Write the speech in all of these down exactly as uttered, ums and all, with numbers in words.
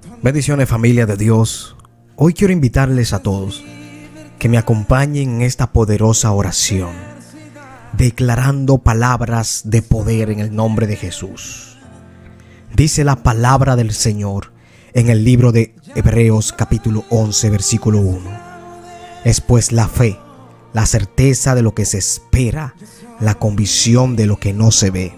Bendiciones, familia de Dios. Hoy quiero invitarles a todos que me acompañen en esta poderosa oración, declarando palabras de poder en el nombre de Jesús. Dice la palabra del Señor en el libro de Hebreos capítulo once versículo uno. Es pues la fe, la certeza de lo que se espera, la convicción de lo que no se ve.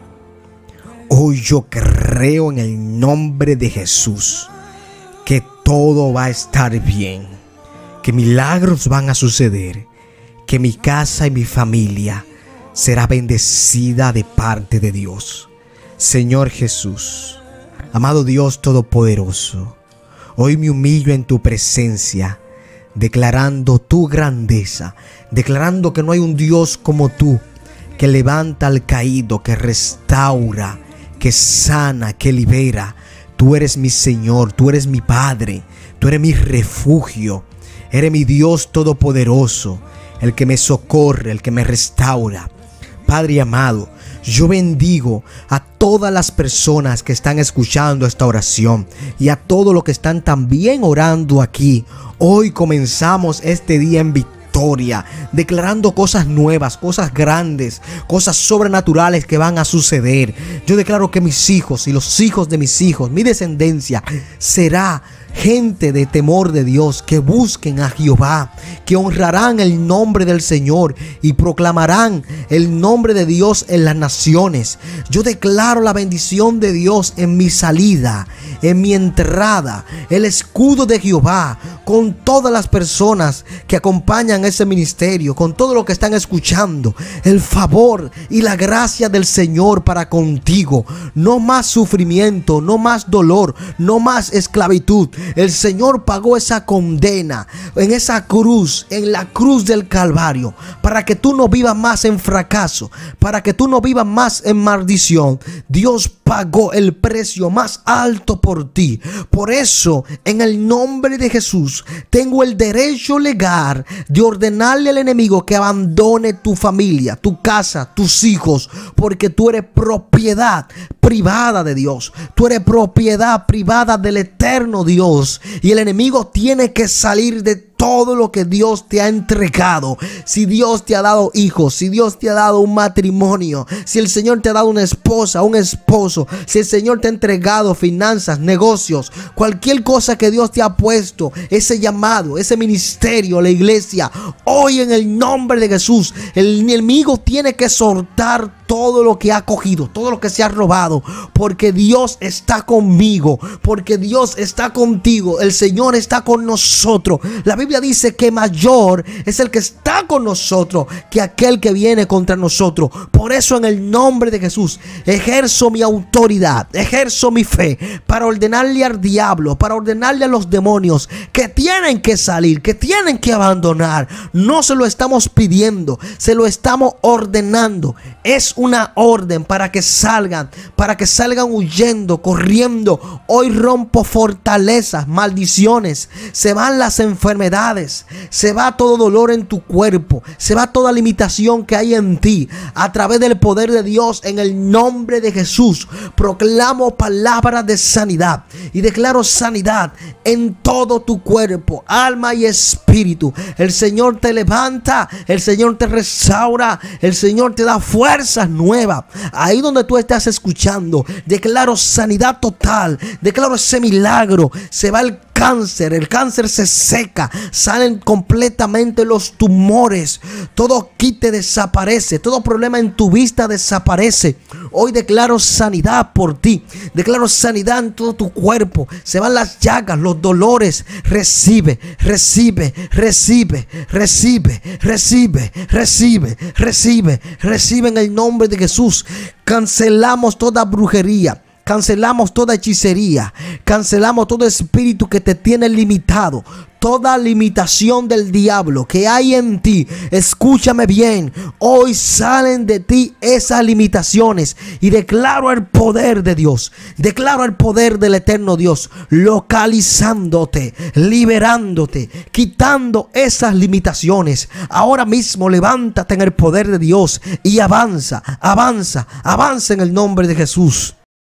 Hoy yo creo en el nombre de Jesús que todo va a estar bien, que milagros van a suceder, que mi casa y mi familia será bendecida de parte de Dios. Señor Jesús, amado Dios Todopoderoso, hoy me humillo en tu presencia, declarando tu grandeza, declarando que no hay un Dios como tú, que levanta al caído, que restaura, que sana, que libera. Tú eres mi Señor, tú eres mi Padre, tú eres mi refugio, eres mi Dios Todopoderoso, el que me socorre, el que me restaura. Padre amado, yo bendigo a todas las personas que están escuchando esta oración y a todos los que están también orando aquí. Hoy comenzamos este día en victoria, declarando cosas nuevas, cosas grandes, cosas sobrenaturales que van a suceder. Yo declaro que mis hijos y los hijos de mis hijos, mi descendencia, será gente de temor de Dios, que busquen a Jehová, que honrarán el nombre del Señor y proclamarán el nombre de Dios en las naciones. Yo declaro la bendición de Dios en mi salida, en mi entrada, el escudo de Jehová con todas las personas que acompañan ese ministerio, con todo lo que están escuchando. El favor y la gracia del Señor para contigo. No más sufrimiento, no más dolor, no más esclavitud. El Señor pagó esa condena en esa cruz, en la cruz del Calvario, para que tú no vivas más en fracaso, para que tú no vivas más en maldición. Dios pagó el precio más alto por ti. Por eso, en el nombre de Jesús, tengo el derecho legal de ordenarle al enemigo que abandone tu familia, tu casa, tus hijos, porque tú eres propiedad privada de Dios. Tú eres propiedad privada del eterno Dios. Y el enemigo tiene que salir de todo lo que Dios te ha entregado. Si Dios te ha dado hijos, si Dios te ha dado un matrimonio, si el Señor te ha dado una esposa, un esposo, si el Señor te ha entregado finanzas, negocios, cualquier cosa que Dios te ha puesto, ese llamado, ese ministerio, la iglesia, hoy en el nombre de Jesús, el enemigo tiene que soltar todo lo que ha cogido, todo lo que se ha robado, porque Dios está conmigo, porque Dios está contigo, el Señor está con nosotros. La Biblia dice que mayor es el que está con nosotros que aquel que viene contra nosotros. Por eso, en el nombre de Jesús, ejerzo mi autoridad, ejerzo mi fe para ordenarle al diablo, para ordenarle a los demonios que tienen que salir, que tienen que abandonar. No se lo estamos pidiendo, se lo estamos ordenando. Es una orden para que salgan, para que salgan huyendo, corriendo. Hoy rompo fortalezas, maldiciones, se van las enfermedades, se va todo dolor en tu cuerpo, se va toda limitación que hay en ti. A través del poder de Dios, en el nombre de Jesús, proclamo palabras de sanidad y declaro sanidad en todo tu cuerpo, alma y espíritu. El Señor te levanta, el Señor te restaura, el Señor te da fuerzas nuevas. Ahí donde tú estás escuchando, declaro sanidad total, declaro ese milagro. Se va el cáncer, el cáncer se seca, salen completamente los tumores, todo quite desaparece, todo problema en tu vista desaparece. Hoy declaro sanidad por ti, declaro sanidad en todo tu cuerpo, se van las llagas, los dolores. Recibe, recibe, recibe, recibe, recibe, recibe, recibe, recibe en el nombre de Jesús. Cancelamos toda brujería, cancelamos toda hechicería, cancelamos todo espíritu que te tiene limitado, toda limitación del diablo que hay en ti. Escúchame bien, hoy salen de ti esas limitaciones y declaro el poder de Dios, declaro el poder del eterno Dios, localizándote, liberándote, quitando esas limitaciones. Ahora mismo levántate en el poder de Dios y avanza, avanza, avanza en el nombre de Jesús.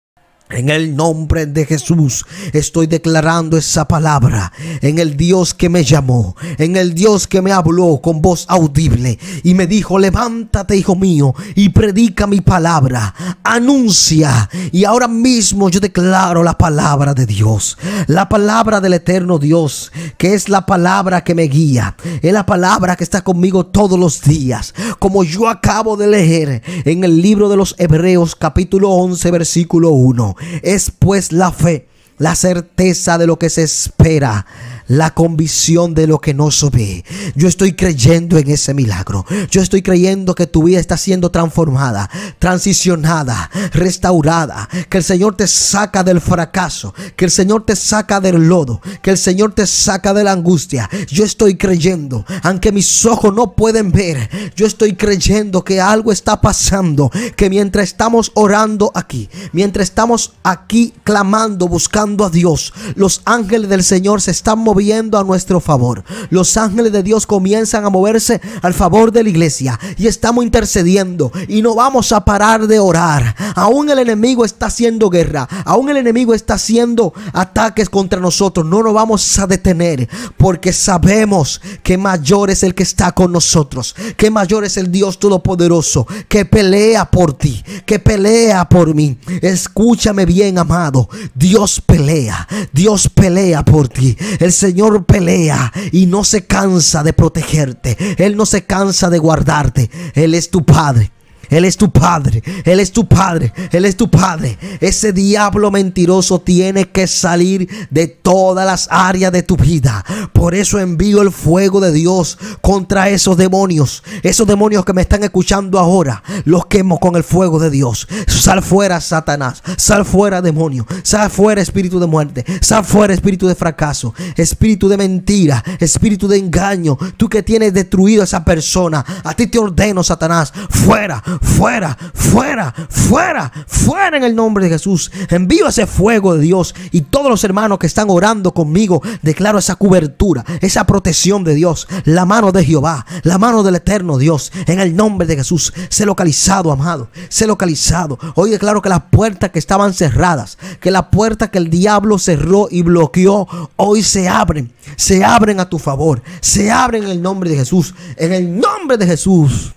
En el nombre de Jesús estoy declarando esa palabra. En el Dios que me llamó, en el Dios que me habló con voz audible y me dijo: levántate, hijo mío, y predica mi palabra, anuncia. Y ahora mismo yo declaro la palabra de Dios, la palabra del eterno Dios, que es la palabra que me guía, es la palabra que está conmigo todos los días. Como yo acabo de leer en el libro de los Hebreos capítulo once versículo uno. Es pues la fe, la certeza de lo que se espera, la convicción de lo que no se ve. Yo estoy creyendo en ese milagro. Yo estoy creyendo que tu vida está siendo transformada, transicionada, restaurada. Que el Señor te saca del fracaso, que el Señor te saca del lodo, que el Señor te saca de la angustia. Yo estoy creyendo, aunque mis ojos no pueden ver, yo estoy creyendo que algo está pasando. Que mientras estamos orando aquí, mientras estamos aquí clamando, buscando a Dios, los ángeles del Señor se están moviendo a nuestro favor. Los ángeles de Dios comienzan a moverse al favor de la iglesia y estamos intercediendo y no vamos a parar de orar. Aún el enemigo está haciendo guerra, aún el enemigo está haciendo ataques contra nosotros. No nos vamos a detener, porque sabemos que mayor es el que está con nosotros, que mayor es el Dios Todopoderoso, que pelea por ti, que pelea por mí. Escúchame bien, amado. Dios pelea, Dios pelea por ti. El Señor Señor pelea y no se cansa de protegerte. Él no se cansa de guardarte. Él es tu Padre. Él es tu Padre, Él es tu Padre, Él es tu Padre. Ese diablo mentiroso tiene que salir de todas las áreas de tu vida. Por eso envío el fuego de Dios contra esos demonios. Esos demonios que me están escuchando ahora, los quemo con el fuego de Dios. Sal fuera, Satanás. Sal fuera, demonio. Sal fuera, espíritu de muerte. Sal fuera, espíritu de fracaso. Espíritu de mentira. Espíritu de engaño. Tú que tienes destruido a esa persona, a ti te ordeno, Satanás. Fuera. Fuera, fuera, fuera, fuera en el nombre de Jesús. Envío ese fuego de Dios y todos los hermanos que están orando conmigo, declaro esa cobertura, esa protección de Dios, la mano de Jehová, la mano del eterno Dios, en el nombre de Jesús. Sé localizado, amado, sé localizado. Hoy declaro que las puertas que estaban cerradas, que la puerta que el diablo cerró y bloqueó, hoy se abren, se abren a tu favor, se abren en el nombre de Jesús, en el nombre de Jesús.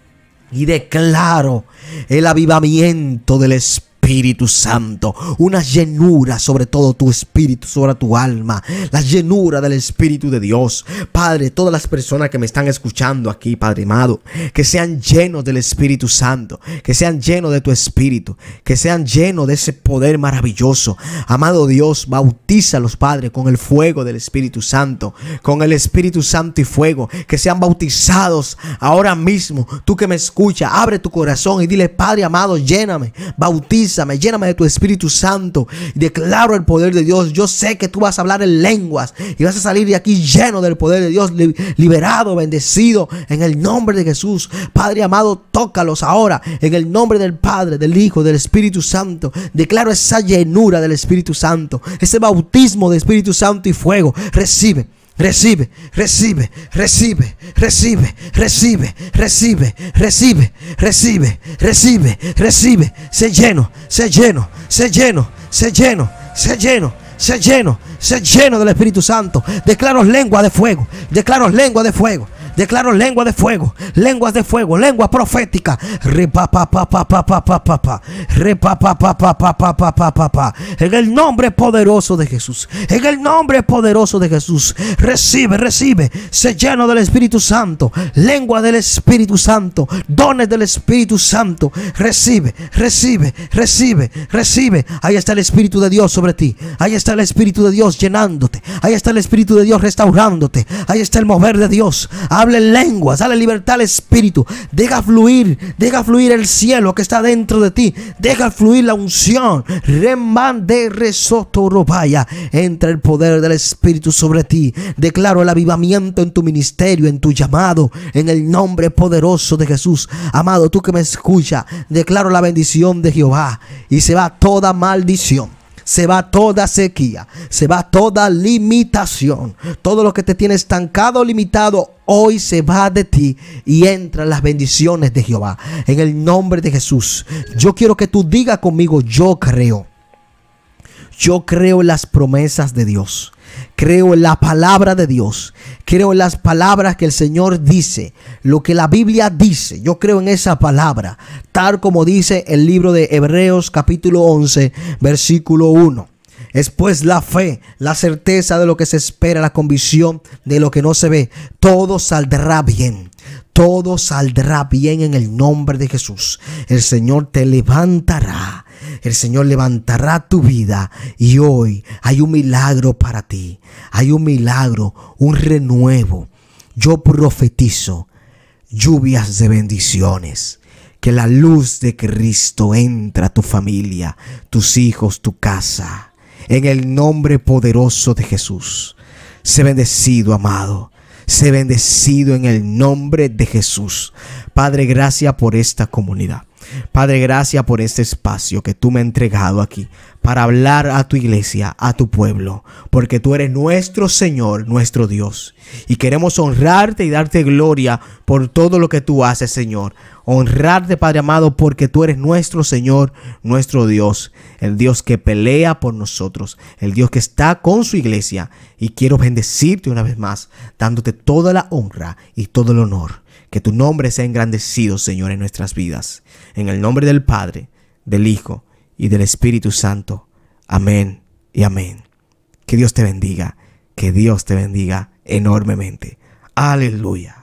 Y declaro el avivamiento del Espíritu Santo, una llenura sobre todo tu espíritu, sobre tu alma, la llenura del Espíritu de Dios. Padre, todas las personas que me están escuchando aquí, Padre amado, que sean llenos del Espíritu Santo, que sean llenos de tu Espíritu, que sean llenos de ese poder maravilloso. Amado Dios, bautízalos, Padre, con el fuego del Espíritu Santo, con el Espíritu Santo y fuego, que sean bautizados ahora mismo. Tú que me escuchas, abre tu corazón y dile: Padre amado, lléname, bautiza. Lléname de tu Espíritu Santo. Declaro el poder de Dios. Yo sé que tú vas a hablar en lenguas y vas a salir de aquí lleno del poder de Dios, liberado, bendecido en el nombre de Jesús. Padre amado, tócalos ahora en el nombre del Padre, del Hijo, del Espíritu Santo. Declaro esa llenura del Espíritu Santo, ese bautismo de Espíritu Santo y fuego. Recibe. Recibe, recibe, recibe, recibe, recibe, recibe, recibe, recibe, recibe, recibe. Sé lleno, sé lleno, sé lleno, sé lleno, sé lleno, sé lleno, sé lleno del Espíritu Santo. Declaro lengua de fuego, declaro lengua de fuego. Declaro lengua de fuego, lenguas de fuego, lengua profética. En el nombre poderoso de Jesús, en el nombre poderoso de Jesús, recibe, recibe, sé lleno del Espíritu Santo, lengua del Espíritu Santo, dones del Espíritu Santo. Recibe, recibe, recibe, recibe. Ahí está el Espíritu de Dios sobre ti. Ahí está el Espíritu de Dios llenándote. Ahí está el Espíritu de Dios restaurándote. Ahí está el mover de Dios. Habla en lenguas, dale libertad al Espíritu. Deja fluir, deja fluir el cielo que está dentro de ti. Deja fluir la unción. Remande resotorobaya. Entra el poder del Espíritu sobre ti. Declaro el avivamiento en tu ministerio, en tu llamado, en el nombre poderoso de Jesús. Amado, tú que me escuchas, declaro la bendición de Jehová y se va toda maldición. Se va toda sequía, se va toda limitación. Todo lo que te tiene estancado, limitado, hoy se va de ti y entran las bendiciones de Jehová. En el nombre de Jesús, yo quiero que tú digas conmigo: yo creo. Yo creo en las promesas de Dios. Creo en la palabra de Dios. Creo en las palabras que el Señor dice. Lo que la Biblia dice. Yo creo en esa palabra. Tal como dice el libro de Hebreos capítulo once versículo uno. Es pues la fe, la certeza de lo que se espera, la convicción de lo que no se ve. Todo saldrá bien. Todo saldrá bien en el nombre de Jesús. El Señor te levantará. El Señor levantará tu vida. Y hoy hay un milagro para ti. Hay un milagro, un renuevo. Yo profetizo lluvias de bendiciones. Que la luz de Cristo entra a tu familia, tus hijos, tu casa. En el nombre poderoso de Jesús. Sé bendecido, amado. Sé bendecido en el nombre de Jesús. Padre, gracias por esta comunidad. Padre, gracias por este espacio que tú me has entregado aquí para hablar a tu iglesia, a tu pueblo, porque tú eres nuestro Señor, nuestro Dios. Y queremos honrarte y darte gloria por todo lo que tú haces, Señor. Honrarte, Padre amado, porque tú eres nuestro Señor, nuestro Dios. El Dios que pelea por nosotros, el Dios que está con su iglesia. Y quiero bendecirte una vez más, dándote toda la honra y todo el honor. Que tu nombre sea engrandecido, Señor, en nuestras vidas. En el nombre del Padre, del Hijo y del Espíritu Santo. Amén y amén. Que Dios te bendiga. Que Dios te bendiga enormemente. Aleluya.